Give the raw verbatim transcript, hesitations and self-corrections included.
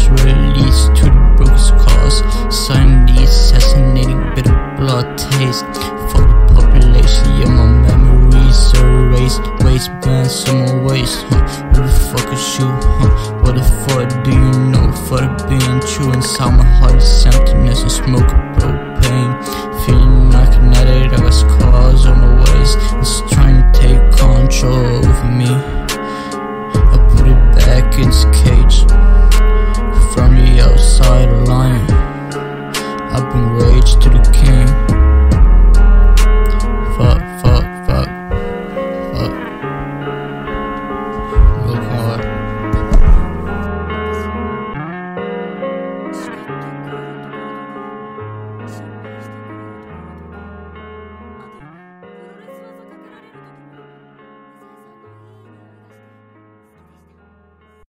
released to the broker's cause. Silently assassinating, bitter blood taste. For the population, yeah, my memories erased. Waistband, summer waist, huh? Who the fuck is you, huh? What the fuck do you know for the being true? Inside my heart is emptiness and smoke of propane. Feeling like an addict, I got scars on my waist.